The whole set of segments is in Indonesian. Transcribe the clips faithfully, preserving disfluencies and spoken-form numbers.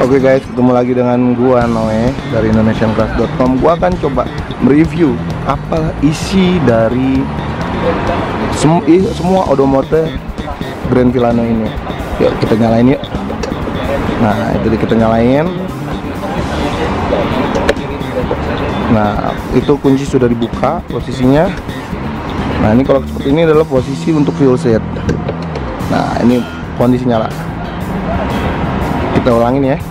Oke guys, ketemu lagi dengan gua Noe dari indonesian class dot com. Gua akan coba mereview apa isi dari sem ih, semua odometer Grand Filano ini. Yuk kita nyalain yuk. Nah itu kita nyalain. Nah itu kunci sudah dibuka posisinya. Nah ini kalau seperti ini adalah posisi untuk fuel set. Nah ini kondisi nyala. Kita ulangin ya.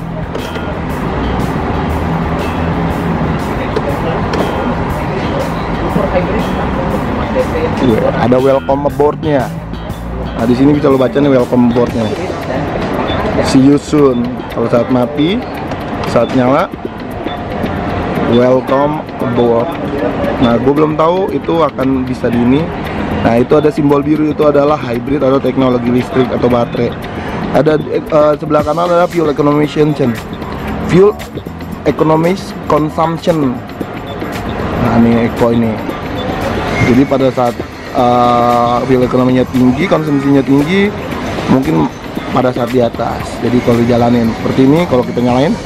Ada welcome aboard-nya. Nah di sini bisa lo baca nih welcome aboard-nya. See you soon. Kalau saat mati, saat nyala, welcome aboard. Nah gue belum tahu itu akan bisa di ini. Nah itu ada simbol biru, itu adalah hybrid atau teknologi listrik atau baterai. Ada uh, sebelah kanan ada fuel economy consumption. Fuel economy consumption. Nah ini eco ini. Jadi pada saat uh, fuel ekonominya tinggi, konsumsinya tinggi, mungkin pada saat di atas. Jadi kalau dijalanin seperti ini, kalau kita nyalain,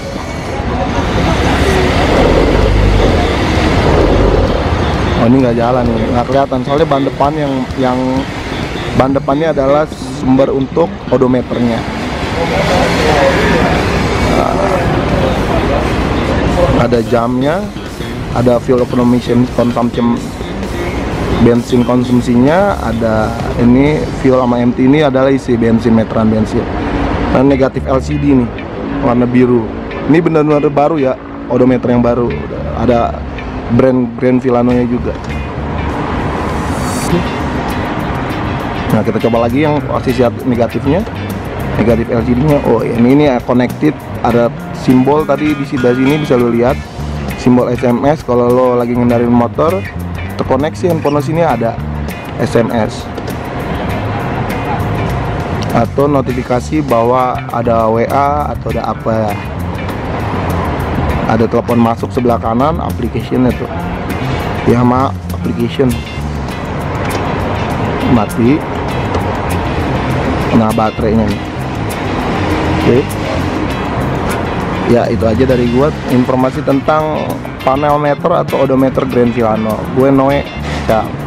oh ini nggak jalan nih, nggak kelihatan. Soalnya ban depan yang yang ban depannya adalah sumber untuk odometernya. Nah, ada jamnya, ada fuel economy consumption, bensin konsumsinya, ada ini fuel sama M T ini adalah isi bensin, meteran bensin. Nah, negatif L C D nih warna biru. Ini benar-benar baru ya, odometer yang baru. Ada brand Grand Filano nya juga. Nah kita coba lagi yang sisi negatifnya, negatif L C D nya. Oh ini ini connected, ada simbol tadi di sebelah sini bisa lo lihat simbol S M S. Kalau lo lagi ngendarin motor terkoneksi handphone lo, sini ada S M S atau notifikasi bahwa ada W A atau ada apa. Ada telepon masuk sebelah kanan, application itu Yamaha application mati. Nah baterainya nih. Oke, ya itu aja dari gua informasi tentang panel meter atau odometer Grand Filano. Gue Noe, ciao.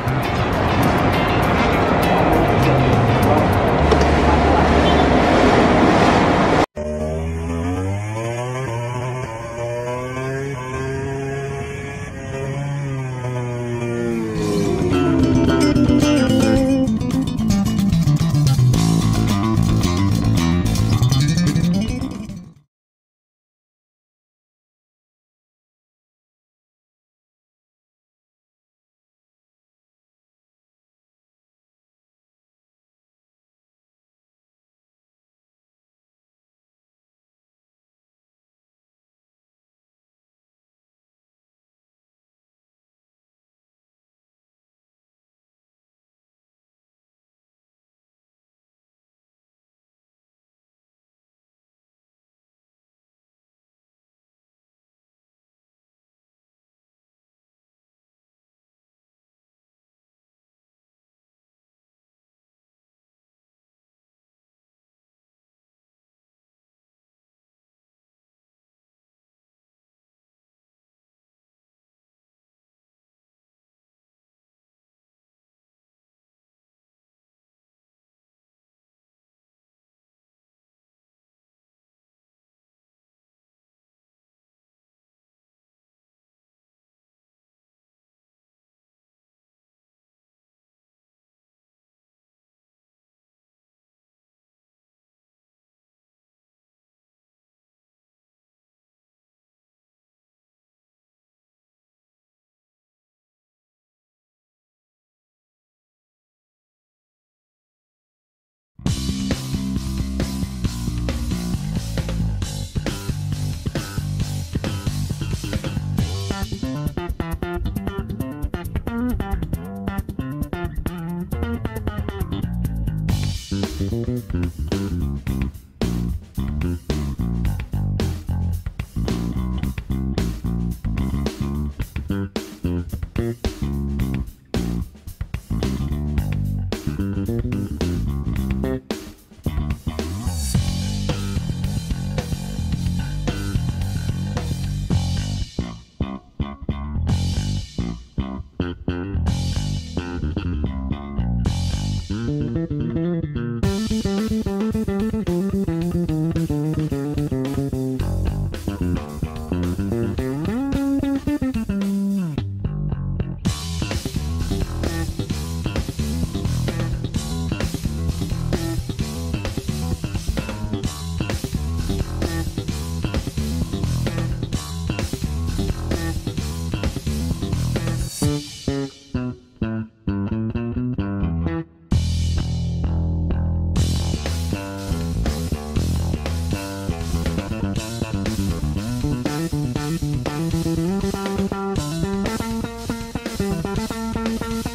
Bye.